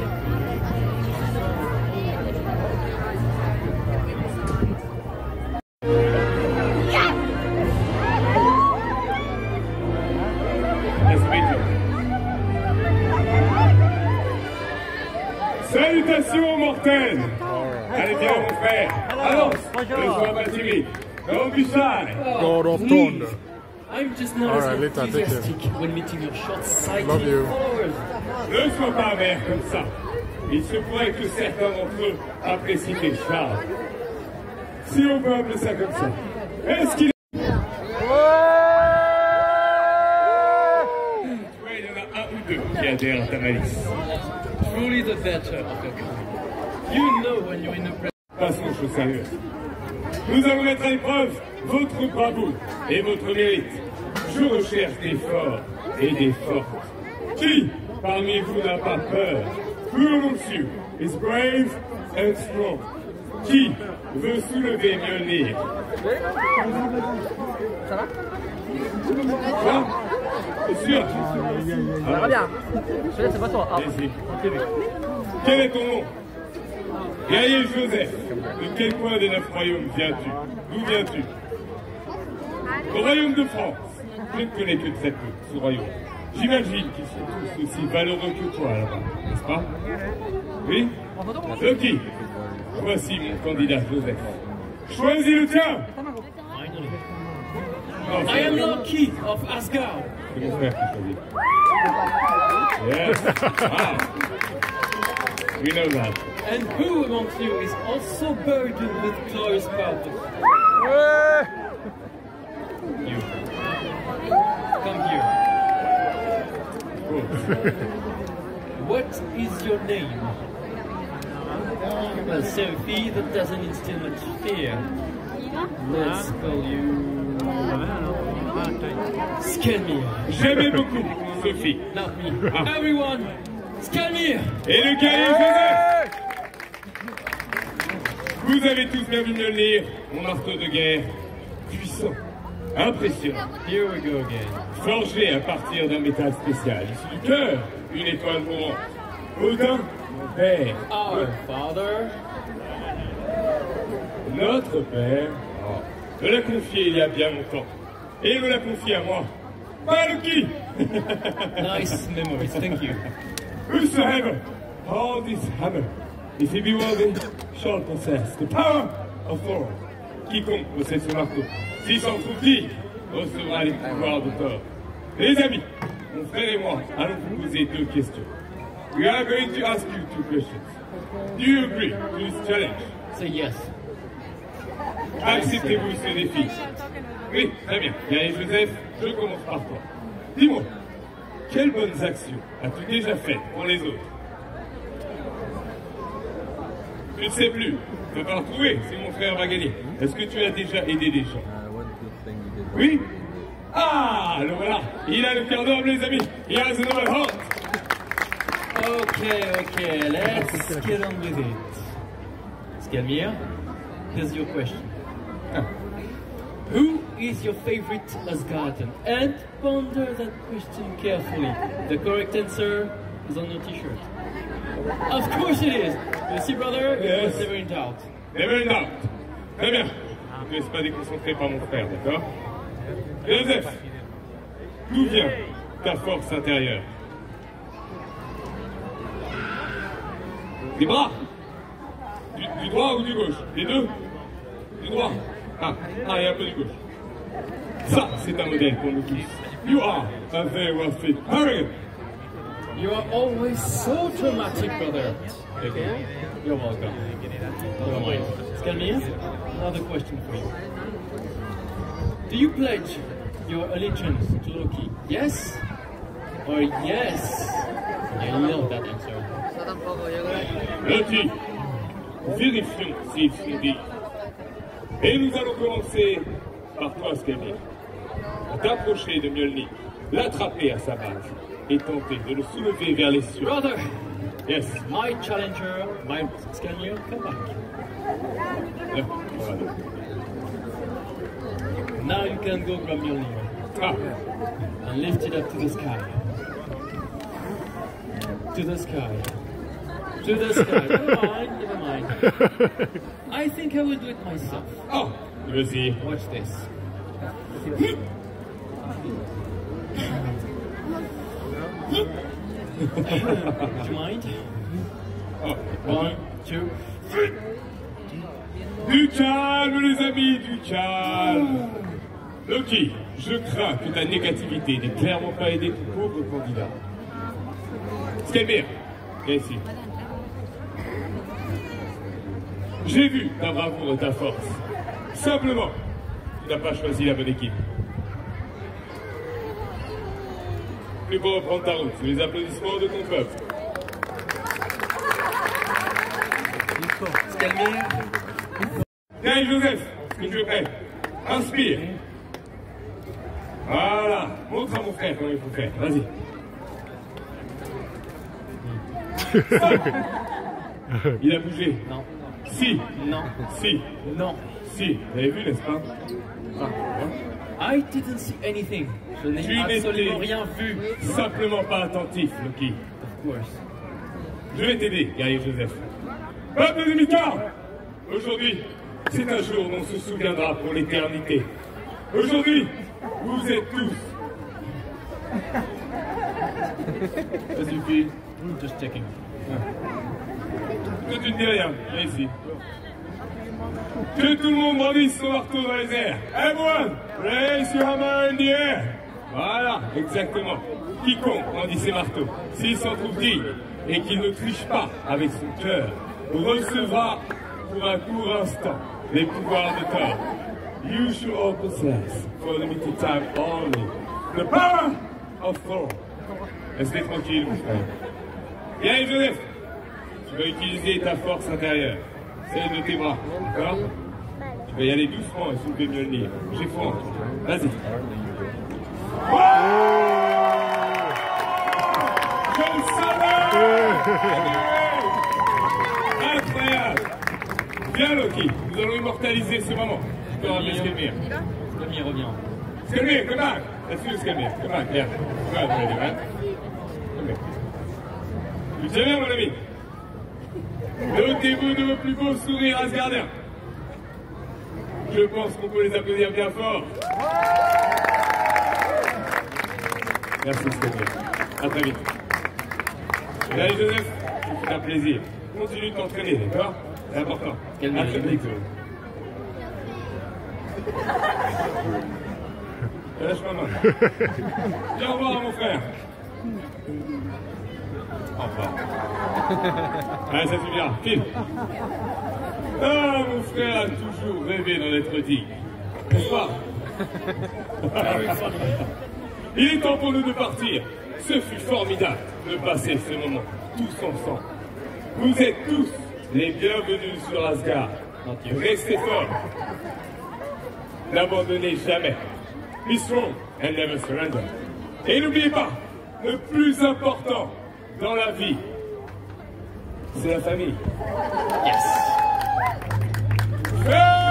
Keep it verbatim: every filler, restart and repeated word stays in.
Salutations mortelles. Allez bien mon frère, avance, ne sois pas timide, don't be shy. God of Thunder. I'm just not as enthusiastic when meeting your short-sighted followers. Ne sois pas amer comme ça. Il se pourrait que certains d'entre eux apprécient tes charmes. Si on peut appeler ça comme ça, est-ce qu'il est... Ouais, il y en a un ou deux qui adhèrent à ta malice. Truly the better of your kind. You know when you're in a... Passons aux choses sérieuses. Nous allons mettre à l'épreuve votre bravoure et votre mérite. Je recherche des forts et des fortes. Qui parmi vous n'a pas peur? Who amongst you is brave and strong? Qui veut soulever Mjolnir? Ça va? Quoi? C'est sûr? Ça va bien. Je laisse pas toi. Ah, quel est ton nom? Guerrier Joseph, de quel coin des neuf royaumes viens-tu? D'où viens-tu? Au royaume de France. Je ne connais que très peu ce royaume. J'imagine qu'ils sont tous aussi valeureux que toi là-bas, n'est-ce pas? Oui? Loki, voici mon candidat Joseph. Choisis le tien! Oh, I am Loki of Asgard. C'est mon frère qui choisit. Yes! Ah. We know that. And who amongst you is also burdened with glorious powers? You. Come here. What is your name? A Sophie that doesn't instill much fear. Let's call you... Skelmir. J'aimais beaucoup, Sophie. Not me. Ah. Everyone, Skelmir. Et le guerrier Joseph. Vous avez tous bien vu Mjolnir, mon marteau de guerre. Puissant, impressionnant. Here we go again. Forgé à partir d'un métal spécial. Issu du cœur, une étoile mourante. Odin, mon père. Our father. Notre père me l'a confié il y a bien longtemps. Et il me l'a confié à moi. Pas Loki. Nice memories, thank you. Whosoever hold this hammer, if he be worthy, shall possess the power of Thor. Quiconque possède ce marteau, s'il s'en trouve digne, recevra les pouvoirs de Thor. Les amis, mon frère et moi allons vous poser deux questions. We are going to ask you two questions. Do you agree to this challenge? Say yes. Acceptez-vous ce défi? Oui, très bien. Bien, Joseph, je commence par toi. Dis-moi, quelles bonnes actions as-tu déjà faites pour les autres? Je ne sais plus. Tu vas pas le trouver, c'est mon frère va gagner. Est-ce que tu as déjà aidé des gens? Oui? Ah, le voilà. Il a le cœur d'homme, les amis. Il a the noble heart. Okay, okay, let's get on with it. Skelmir, here's your question. Ah. Who is your favorite Asgardian? And ponder that question carefully. The correct answer is on your t-shirt. Of course it is. You see, brother, it Yes. was never in doubt. Never in doubt. Très bien. Je ne te laisse pas déconcentrer par mon frère, d'accord? Joseph, d'où vient ta force intérieure? Des bras? Du, du droit ou du gauche? Les deux? Du droit. Ah, ah, et un peu du gauche. Ça, c'est un modèle pour nous tous. You are a very well fit paragon. You are always so dramatic, brother. Okay. You're welcome. Never mind. Skelmir, another question for you. Do you pledge your allegiance to Loki? Yes? Or yes? Yeah, you know that answer. Loki, vérifions s'ils sont dignes. Et nous allons commencer par toi, Skelmir. T'approcher de Mjolnir, l'attraper à sa base et tenter de le soulever vers les cieux. Brother! Yes. My challenger, my Skelmir, come back. Là, voilà. Now you can go grab Mjolnir Ah, and lift it up to the sky. To the sky. To the sky. Never mind, never mind. I think I will do it myself. Oh, vas-y. Watch this. Do you mind? Oh, One, two, three. Du calme, les amis, du calme. Loki, je crains que ta négativité n'ait clairement pas aidé ton pauvre candidat. Skelmir, viens ici. J'ai vu ta bravoure et ta force. Simplement, tu n'as pas choisi la bonne équipe. Tu peux reprendre ta route sous les applaudissements de ton peuple. Skelmir. Tiens, Joseph, s'il te plaît, inspire. Voilà, montre à mon frère comment il faut faire, vas-y. Il a bougé. Non. Si. Non. Si. Non. Si. Vous avez vu, n'est-ce pas? Ah, I didn't see anything. Je tu n'ai absolument n'étais rien vu. simplement pas attentif, Loki. Of course. Je vais t'aider, guerrier Joseph. Peuple de Mikar, aujourd'hui, c'est un jour dont on se souviendra pour l'éternité. Aujourd'hui, vous êtes tous. Ça suffit. Just checking. Toi, tu ne dis rien. Viens ici. Que tout le monde brandisse son marteau dans les airs. Everyone, raise your hammer in the air. Voilà, exactement. Quiconque brandit ses marteaux, s'il s'en trouve digne et qu'il ne triche pas avec son cœur, recevra pour un court instant les pouvoirs de Thor. You should all possess, for a limited time only, the power of Thor. Restez tranquille, mon frère. Bien, Joseph, tu vas utiliser ta force intérieure, celle de tes bras, d'accord? Tu vas y aller doucement et soulever mieux le nez. J'ai froid. Vas-y. Oh, je le savais! Incroyable! Viens, Loki, nous allons immortaliser ce moment. Tu peux rappeler Skelmir. Skelmir revient. Skelmir, come back! Let's do Skelmir. Come back, yeah. Come back, ready, man. Okay. Tu tiens bien, mon ami? Notez-vous de vos plus beaux sourires asgardiens. Je pense qu'on peut les applaudir bien fort. Merci, Skelmir. À très vite. Allez, Joseph, c'est un plaisir. Continue de t'entraîner, d'accord? C'est important. Skelmir. À très vite. Lâche ma main. Viens au revoir à mon frère. Enfin. Allez, ça suffira. File. Ah, mon frère a toujours rêvé d'en être digne. Bonsoir. Il est temps pour nous de partir. Ce fut formidable de passer ce moment tous ensemble. Vous êtes tous les bienvenus sur Asgard. Restez forts. N'abandonnez jamais. Be strong and never surrender. Et n'oubliez pas, le plus important dans la vie, c'est la famille. Yes. Hey!